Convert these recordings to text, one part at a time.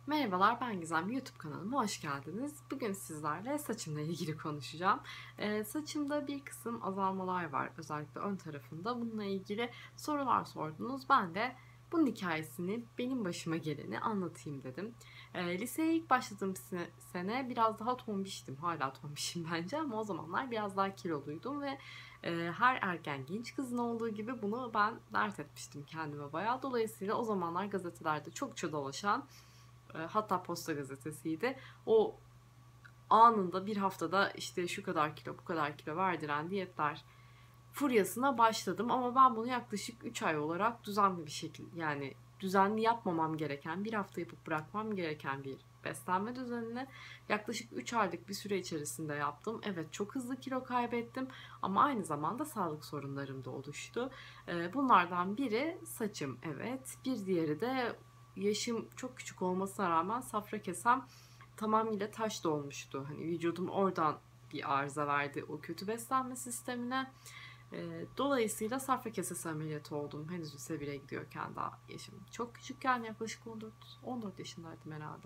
Merhabalar, ben Gizem. YouTube kanalıma hoş geldiniz. Bugün sizlerle saçımla ilgili konuşacağım. Saçımda bir kısım azalmalar var, özellikle ön tarafında. Bununla ilgili sorular sordunuz. Ben de bunun hikayesini, benim başıma geleni anlatayım dedim. Liseye ilk başladığım sene biraz daha tombiştim. Hala tombişim bence ama o zamanlar biraz daha kiloluydum ve her ergen genç kızın olduğu gibi bunu ben dert etmiştim kendime bayağı. Dolayısıyla o zamanlar gazetelerde çokça dolaşan, hatta Posta Gazetesi'ydi. O anında bir haftada işte şu kadar kilo bu kadar kilo verdiren diyetler furyasına başladım. Ama ben bunu yaklaşık 3 ay olarak düzenli bir şekilde, yani düzenli yapmamam gereken, bir hafta yapıp bırakmam gereken bir beslenme düzenini yaklaşık 3 aylık bir süre içerisinde yaptım. Evet, çok hızlı kilo kaybettim ama aynı zamanda sağlık sorunlarım da oluştu. Bunlardan biri saçım, evet. Bir diğeri de yaşım çok küçük olmasına rağmen safra kesem tamamıyla taş dolmuştu. Hani vücudum oradan bir arıza verdi o kötü beslenme sistemine. Dolayısıyla safra kesesi ameliyatı oldum. Henüz lise 1'e gidiyorken, daha yaşım çok küçükken, yaklaşık 14 yaşındaydım herhalde.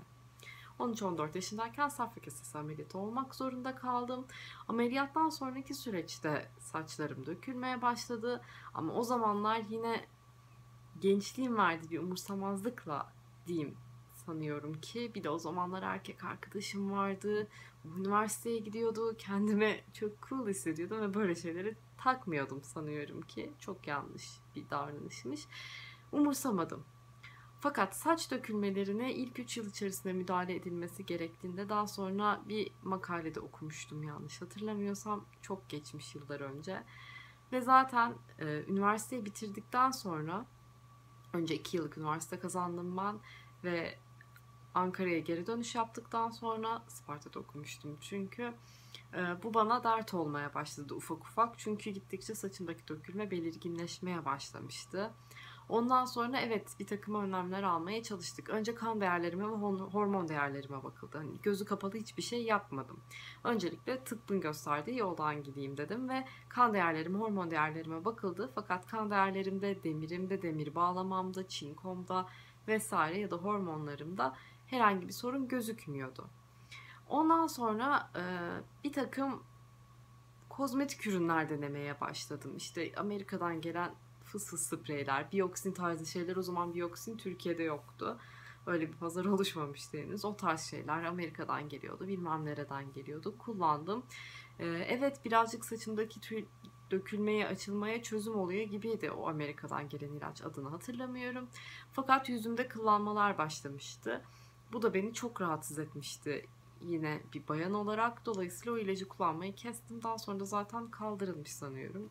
13-14 yaşındayken safra kesesi ameliyatı olmak zorunda kaldım. Ameliyattan sonraki süreçte saçlarım dökülmeye başladı. Ama o zamanlar yine gençliğin verdiği bir umursamazlıkla diyeyim, sanıyorum ki. Bir de o zamanlar erkek arkadaşım vardı. Üniversiteye gidiyordu. Kendime çok cool hissediyordum ve böyle şeyleri takmıyordum, sanıyorum ki. Çok yanlış bir davranışmış. Umursamadım. Fakat saç dökülmelerine ilk 3 yıl içerisinde müdahale edilmesi gerektiğinde daha sonra bir makalede okumuştum, yanlış hatırlamıyorsam. Çok geçmiş, yıllar önce. Ve zaten üniversiteyi bitirdikten sonra, önce 2 yıllık üniversite kazandım ben ve Ankara'ya geri dönüş yaptıktan sonra Sparta'da okumuştum çünkü. Bu bana dert olmaya başladı ufak ufak. Çünkü gittikçe saçımdaki dökülme belirginleşmeye başlamıştı. Ondan sonra evet, bir takım önlemler almaya çalıştık. Önce kan değerlerime ve hormon değerlerime bakıldı. Hani gözü kapalı hiçbir şey yapmadım. Öncelikle tıbbın gösterdiği yoldan gideyim dedim ve kan değerlerime, hormon değerlerime bakıldı. Fakat kan değerlerimde, demirimde, demir bağlamamda, çinkomda vesaire ya da hormonlarımda herhangi bir sorun gözükmüyordu. Ondan sonra bir takım kozmetik ürünler denemeye başladım. İşte Amerika'dan gelen fıs fıs spreyler, biyoksin tarzı şeyler. O zaman biyoksin Türkiye'de yoktu. Öyle bir pazar oluşmamıştı henüz. O tarz şeyler Amerika'dan geliyordu, bilmem nereden geliyordu. Kullandım. Evet, birazcık saçımdaki dökülmeye, açılmaya çözüm oluyor gibiydi o Amerika'dan gelen ilaç, adını hatırlamıyorum. Fakat yüzümde kıllanmalar başlamıştı. Bu da beni çok rahatsız etmişti, yine bir bayan olarak. Dolayısıyla o ilacı kullanmayı kestim. Daha sonra da zaten kaldırılmış sanıyorum.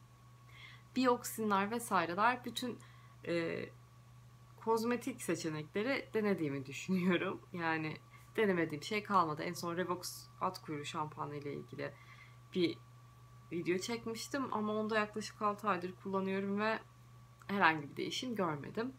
Biyoksinler vesaireler, bütün e, kozmetik seçenekleri denediğimi düşünüyorum. Yani denemediğim şey kalmadı. En son Revox at kuyruğu şampuanı ile ilgili bir video çekmiştim ama onu da yaklaşık 6 aydır kullanıyorum ve herhangi bir değişim görmedim.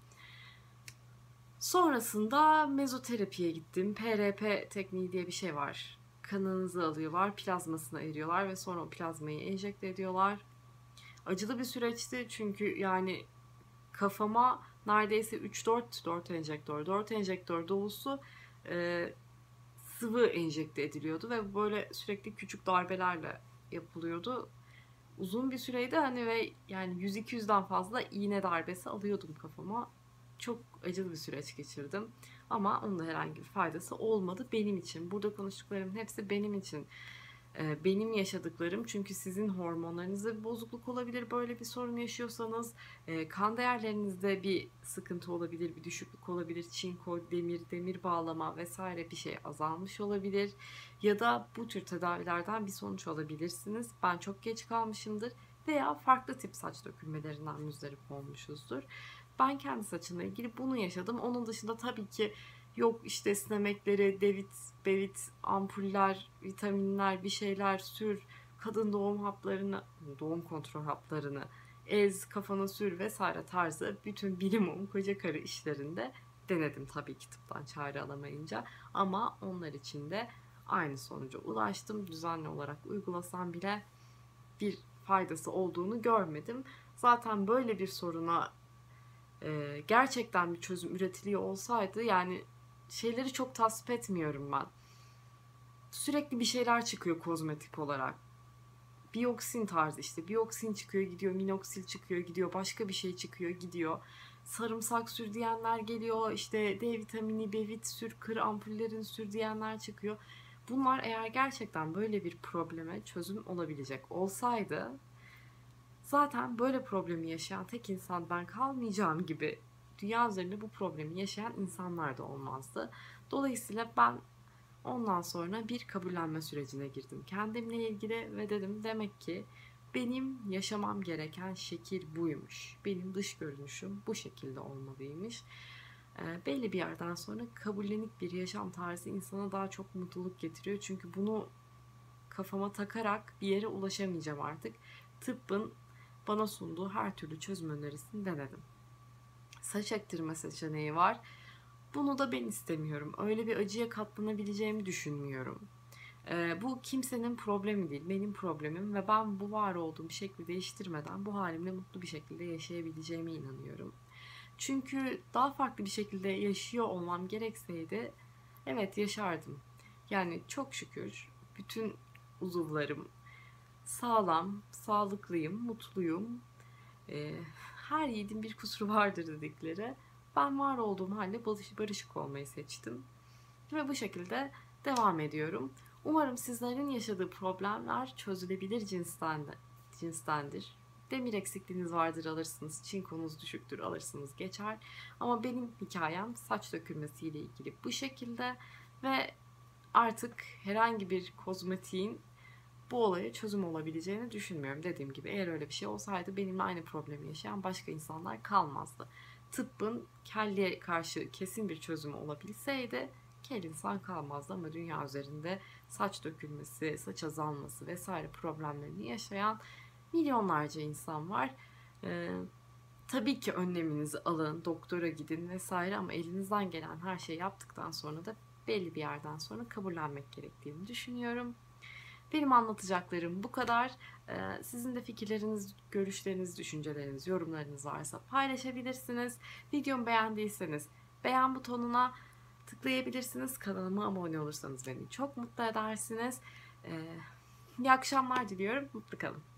Sonrasında mezoterapiye gittim. PRP tekniği diye bir şey var. Kanınızı alıyorlar, plazmasını ayırıyorlar ve sonra o plazmayı enjekte ediyorlar. Acılı bir süreçti çünkü yani kafama neredeyse 3-4 enjektör, 4 enjektör dolusu e, sıvı enjekte ediliyordu ve böyle sürekli küçük darbelerle yapılıyordu. Uzun bir süreydi hani ve yani 100-200'den fazla iğne darbesi alıyordum kafama. Çok acılı bir süreç geçirdim. Ama onun da herhangi bir faydası olmadı benim için. Burada konuştuklarımın hepsi benim için. Benim yaşadıklarım, çünkü sizin hormonlarınızda bir bozukluk olabilir böyle bir sorun yaşıyorsanız. Kan değerlerinizde bir sıkıntı olabilir, bir düşüklük olabilir. Çinko, demir bağlama vesaire bir şey azalmış olabilir. Ya da bu tür tedavilerden bir sonuç alabilirsiniz. Ben çok geç kalmışımdır veya farklı tip saç dökülmelerinden müzdarip olmuşuzdur. Ben kendi saçımla ilgili bunu yaşadım. Onun dışında tabii ki yok işte esnemekleri, bevit, ampuller, vitaminler, bir şeyler sür, kadın doğum haplarını, doğum kontrol haplarını ez, kafana sür vesaire tarzı bütün bilimum koca karı işlerinde denedim tabii ki, tıptan çare alamayınca. Ama onlar için de aynı sonuca ulaştım. Düzenli olarak uygulasam bile bir faydası olduğunu görmedim. Zaten böyle bir soruna gerçekten bir çözüm üretiliyor olsaydı, yani şeyleri çok tasvip etmiyorum ben. Sürekli bir şeyler çıkıyor kozmetik olarak. Bioksin tarzı işte. Bioksin çıkıyor gidiyor, minoksil çıkıyor gidiyor, başka bir şey çıkıyor gidiyor. Sarımsak sür diyenler geliyor, işte D vitamini, B-vit sür, kır ampullerin sür diyenler çıkıyor. Bunlar eğer gerçekten böyle bir probleme çözüm olabilecek olsaydı zaten böyle problemi yaşayan tek insan ben kalmayacağım gibi dünya üzerinde bu problemi yaşayan insanlar da olmazdı. Dolayısıyla ben ondan sonra bir kabullenme sürecine girdim kendimle ilgili ve dedim demek ki benim yaşamam gereken şekil buymuş. Benim dış görünüşüm bu şekilde olmalıymış. Belli bir yerden sonra kabullenip bir yaşam tarzı insana daha çok mutluluk getiriyor. Çünkü bunu kafama takarak bir yere ulaşamayacağım artık. Tıbbın bana sunduğu her türlü çözüm önerisini denedim. Saç ektirme seçeneği var. Bunu da ben istemiyorum. Öyle bir acıya katlanabileceğimi düşünmüyorum. Bu kimsenin problemi değil, benim problemim ve ben bu var olduğum şekli değiştirmeden bu halimle mutlu bir şekilde yaşayabileceğime inanıyorum. Çünkü daha farklı bir şekilde yaşıyor olmam gerekseydi, evet yaşardım. Yani çok şükür bütün uzuvlarım sağlam, sağlıklıyım, mutluyum. Ee, Her yiğidin bir kusuru vardır dedikleri. Ben var olduğum halde barışık olmayı seçtim. Ve bu şekilde devam ediyorum. Umarım sizlerin yaşadığı problemler çözülebilir cinstendir. Demir eksikliğiniz vardır alırsınız, çinkonuz düşüktür alırsınız geçer. Ama benim hikayem saç dökülmesiyle ilgili bu şekilde ve artık herhangi bir kozmetiğin bu olaya çözüm olabileceğini düşünmüyorum. Dediğim gibi eğer öyle bir şey olsaydı benimle aynı problemi yaşayan başka insanlar kalmazdı. Tıbbın kelliye karşı kesin bir çözümü olabilseydi kel insan kalmazdı ama dünya üzerinde saç dökülmesi, saç azalması vesaire problemlerini yaşayan milyonlarca insan var. Ee, tabii ki önleminizi alın, doktora gidin vesaire ama elinizden gelen her şeyi yaptıktan sonra da belli bir yerden sonra kabullenmek gerektiğini düşünüyorum. Benim anlatacaklarım bu kadar. Sizin de fikirleriniz, görüşleriniz, düşünceleriniz, yorumlarınız varsa paylaşabilirsiniz. Videomu beğendiyseniz beğen butonuna tıklayabilirsiniz. Kanalıma abone olursanız beni çok mutlu edersiniz. İyi akşamlar diliyorum. Mutlu kalın.